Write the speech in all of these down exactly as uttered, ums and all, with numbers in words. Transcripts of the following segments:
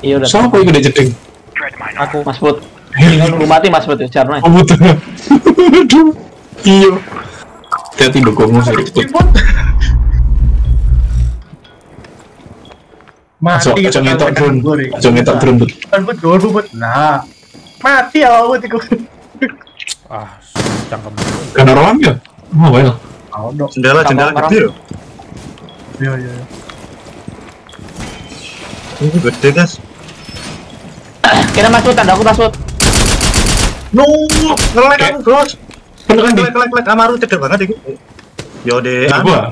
Iya udah. Siapa yang udah jeding? Aku. Mas Put. Tinggal nunggu mati Mas Put ya, caranya. Oh betul. Aduh. Iya. Hati-hati dukungmu sih. Mati Aja ngetok drone. Aja ngetok drone. Kan buat gue buat. Nah. Mati ya buat iku. Ah, cangkem. Kan orang ya? Oh well. Oh, dok. Jendela jendela gede loh. Iya iya. Ini gede guys. Kira Mas Put, tanda aku Mas Put. No, ngelek aku bros. Bener kan di? Ngelek ngelek ngelek Amaru cedek banget iku. Yo de. Di gua.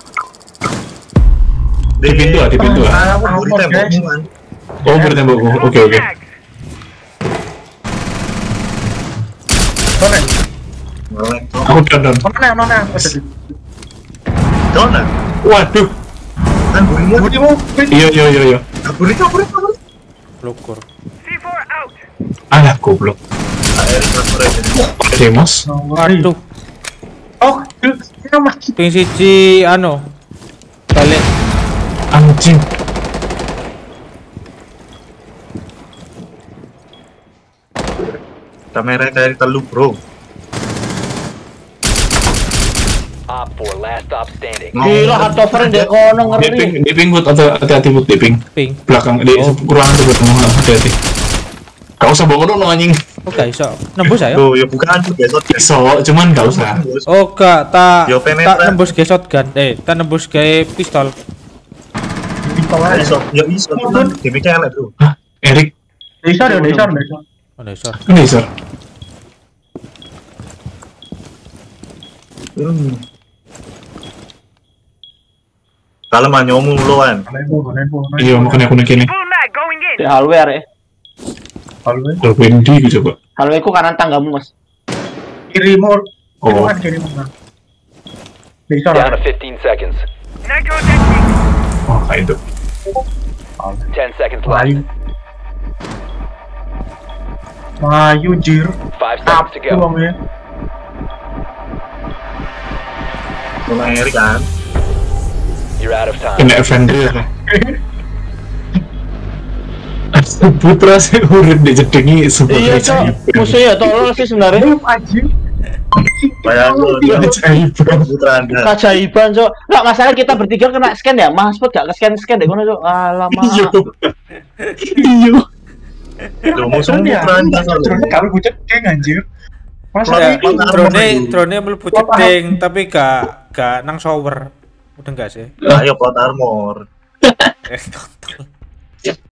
Di pintu ah, di pintu ah. Aku di tembokmu kan. Oh beri tembokku. Oke oke. Mana? Ngelek. Aku down down. Mana mana? Dona. Waduh. Kan burinya. Budimu. Iya iya iya iya. Buri kabur kabur. Lukur. Alah goblok. Air transfer aja. Demos. Aduh, Oh, kita mati. ping siji anu. Balik. Anjing. Kamera kayak telu bro. Op four, last stop standing. Gila handover di kono Di ping, ngeri. di ping buat atau hati-hati buat di ping. Ping. Belakang di ruangan tuh buat ngomong hati-hati. Gak usah bawa dong anjing. Oh, gak iso. Nembus ayo. Tuh, ya bukan tuh besok. Iso, cuman gak usah. Oh, gak tak Yo, tak penetra. nembus ke shotgun. Eh, tak nembus ke pistol. Iso, ya iso. Cuman gimmicknya elek bro. Hah? Erik? Desar ya, desar, desar. Oh, dasar. Ini sir. Hmm. Kalau mah nyomu lo kan. Nepo, nepo. Iya, makanya aku nakini. Di hallway ya. Hallway. Kalau Wendy gitu coba. Hallway ku kanan tanggamu Mas. Kiri mall. Oh. Kan kiri mall. Desar. Down to fifteen seconds. Oh, kayak itu. ten seconds left. Layu. Layu jir. five seconds to Apa go. bang ya? Mulai Erik kan. You're out of time. Kena Avenger. Putra sih urip di jedingi super Iya cok, musuhnya tolong sih sebenarnya. Anjing. Bayangin Ajaiban. putra anda. Keajaiban cok. Nggak masalah kita bertiga kena scan ya. Mas Put gak ke scan scan deh kono cok. Alamak. Iya. Iya. Lo musuh putra anda Terus kalau bucet kayak anjir. Masa Ya, ini drone drone mlebu jeding tapi gak gak nang shower. Udah enggak sih? Ayo plot armor. Eh, kontol.